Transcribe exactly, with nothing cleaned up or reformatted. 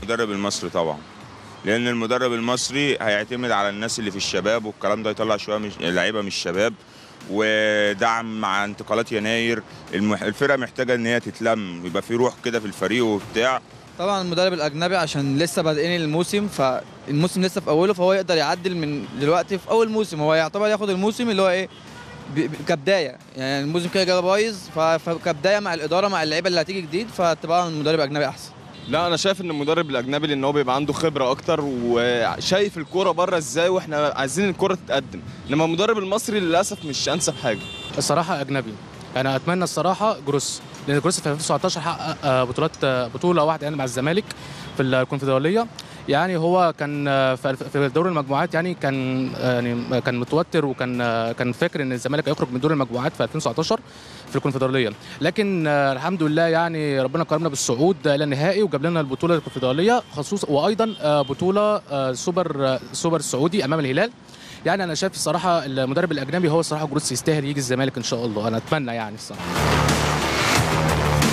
المدرب المصري طبعا، لان المدرب المصري هيعتمد على الناس اللي في الشباب والكلام ده، يطلع شويه مش لعيبه من الشباب، ودعم مع انتقالات يناير. المح... الفرقه محتاجه ان هي تتلم، يبقى في روح كده في الفريق وبتاع. طبعا المدرب الاجنبي عشان لسه بادئين الموسم، فالموسم لسه في اوله، فهو يقدر يعدل من دلوقتي في اول موسم. هو يعتبر ياخد الموسم اللي هو ايه كبدايه، يعني الموسم كده جاي بايظ، فكبدايه مع الاداره مع اللعيبه اللي هتيجي جديد، فطبعا المدرب الاجنبي احسن. لا انا شايف ان المدرب الاجنبي لان هو بيبقى عنده خبره اكتر وشايف الكوره بره ازاي، واحنا عايزين الكوره تتقدم، انما المدرب المصري للاسف مش انسب حاجه. الصراحه اجنبي، انا اتمنى الصراحه جروس، لان جروس في ألفين وتسعتاشر حقق بطولات بطوله واحده يعني مع الزمالك في الكونفدراليه. يعني هو كان في دور المجموعات، يعني كان يعني كان متوتر، وكان كان فاكر ان الزمالك هيخرج من دور المجموعات في ألفين وتسعتاشر في الكونفدراليه، لكن الحمد لله يعني ربنا كرمنا بالصعود الى النهائي وجاب لنا البطوله الكونفدراليه خصوصا، وايضا بطوله سوبر سوبر السعودي امام الهلال. يعني انا شايف الصراحه المدرب الاجنبي هو الصراحه جروس يستاهل يجي الزمالك ان شاء الله، انا اتمنى يعني الصراحه.